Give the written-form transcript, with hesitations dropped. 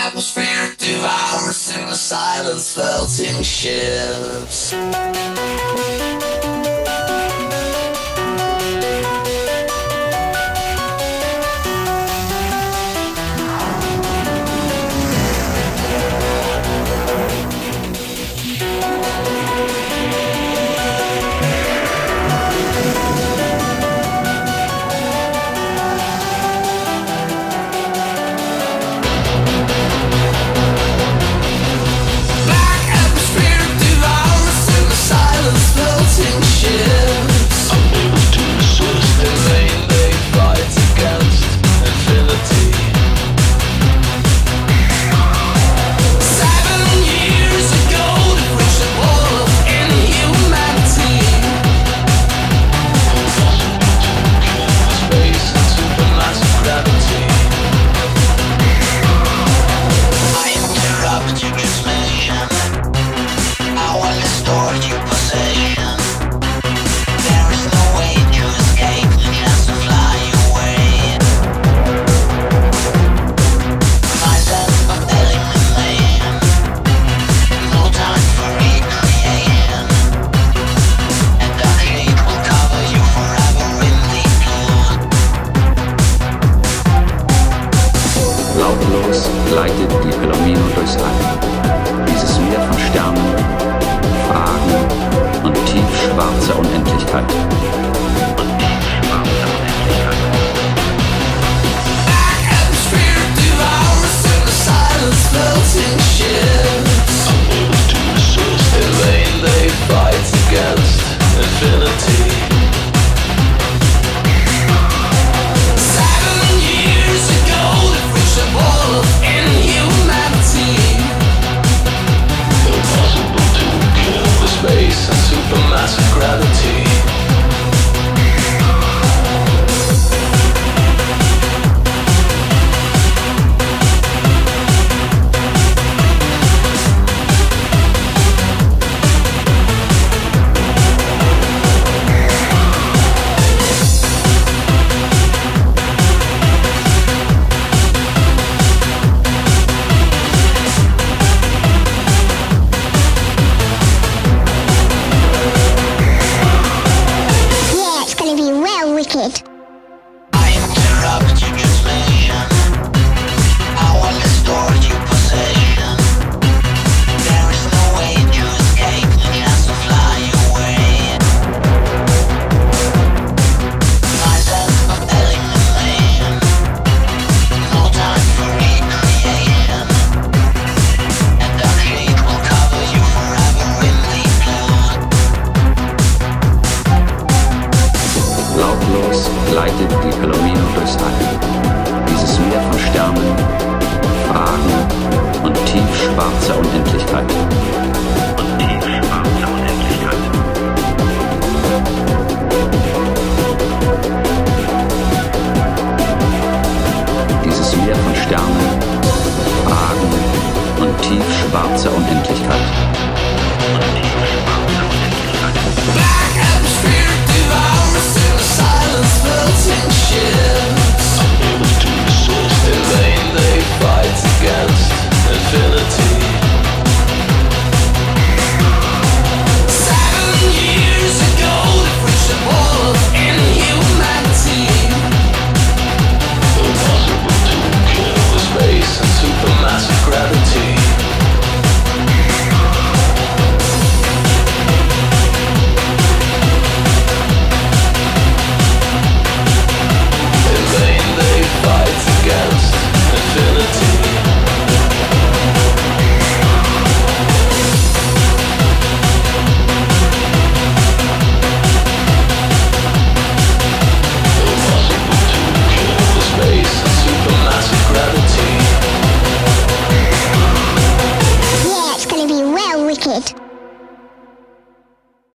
atmosphere devours through the silence, floating ships. Lautlos gleitet die Palomino durchs All. Dieses Meer von Sternen, Fragen und tiefschwarzer Unendlichkeit. Supermassive gravity. Wicked. I interrupt your transmission. I will restore your possession. There is no way to escape, no chance to fly away. Silence of elimination. No time for recreation. And dark shade will cover you forever in deep blue. Lautlos gleitet die Palomino durchs All. Dieses Meer von Sternen, Fragen und tiefschwarzer Unendlichkeit. Dieses Meer von Sternen, Fragen und tiefschwarzer Unendlichkeit.